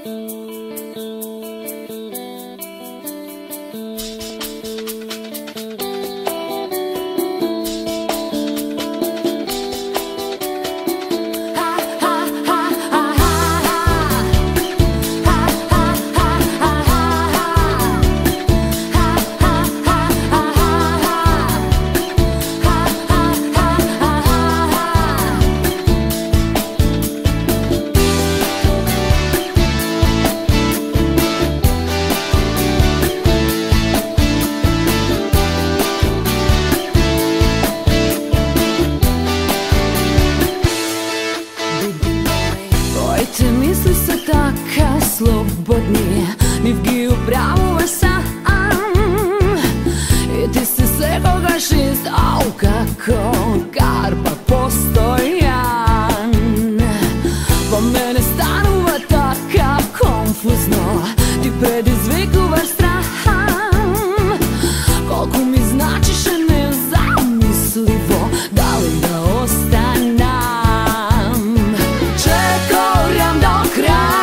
Slobodni, nivgi upravuje sam. I ti si svekoga šest, au kako karpa postojan. Po mene stanuva taka konfuzno, ti predizvikuvaš straham. Koliko mi značiš nezamislivo, da li da ostanem. Čekam do kraja,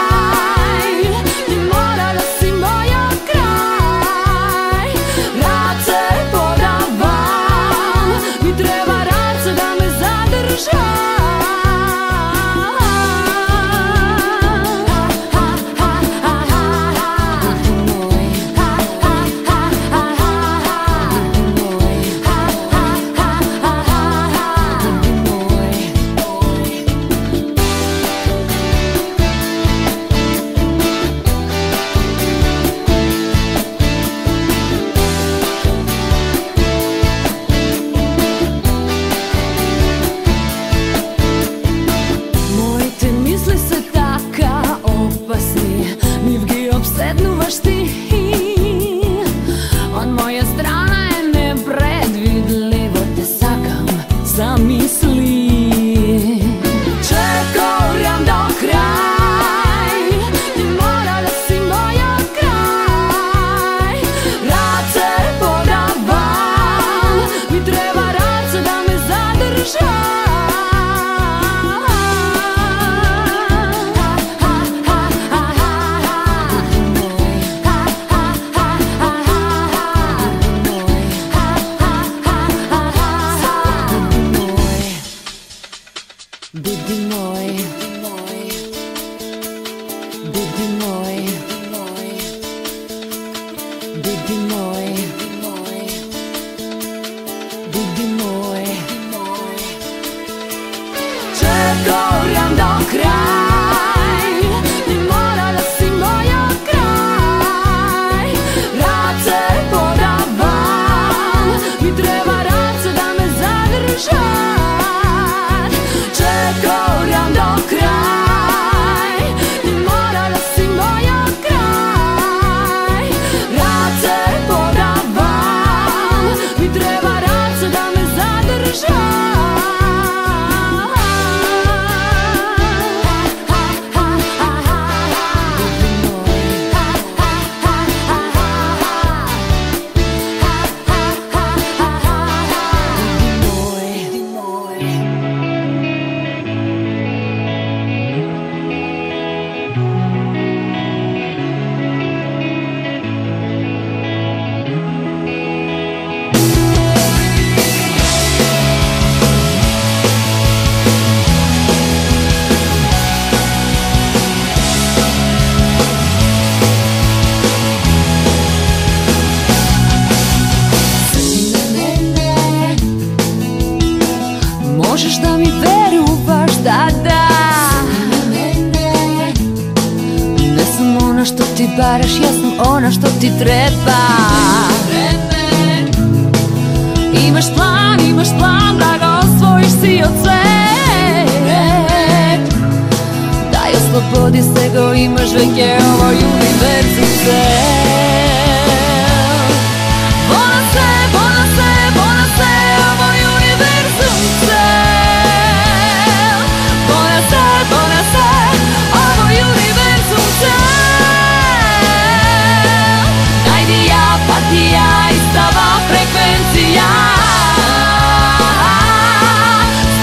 obsednuvaš ti. Od moje strane je nepredvidljivo, te sakam zamisli. Čekam do kraj, ti mora da si moja kraj. Rad se podavam, mi treba rad se da me zadrža. Budi moj, budi moj, budi moj, budi moj. Čekam do kraj, ti mora da si moja kraj. Rad se podavam, mi treba rad se da me zadrža. Čekam do kraj, ti mora da si moja kraj. Rad se podavam, mi treba rad se da me zadrža. Možeš da mi veruvaš, da, da. Ne sam ona što ti baraš, ja sam ona što ti treba. Imaš plan da ga osvojiš si od sebe. Daj oslobodi se go, imaš veke ovo univerzum se.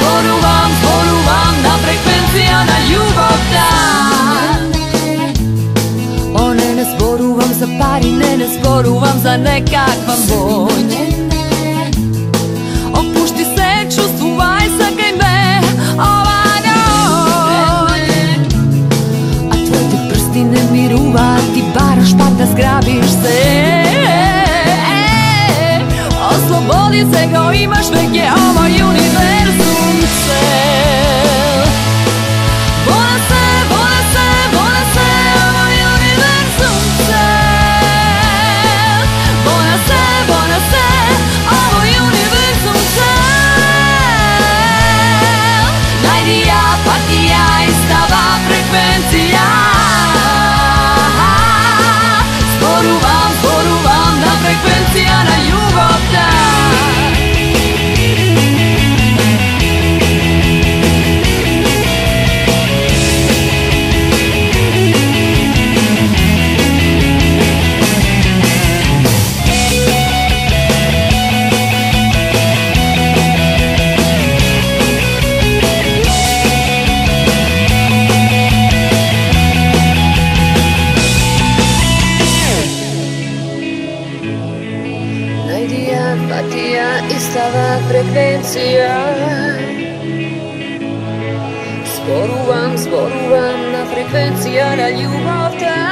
Zboru vam da frekvencija na ljubav da. vam za nekakvan boj. Opušti se, čustvuj, sakaj me ova noć. A tvoj te prsti ne miruva, ti baraš pa da zgrabiš se. Oslobodi se kao imaš, vek je ovaj univerzum cel. Vola se, vola se, vola se, ovaj univerzum cel. Vola se, ovaj univerzum cel. Najdija, patija, istava frekvencija. Zboruvam na frekvencija na ljubov da. Patija, istava frekvencija. Zboruvam na frekvencija na ljubav ta.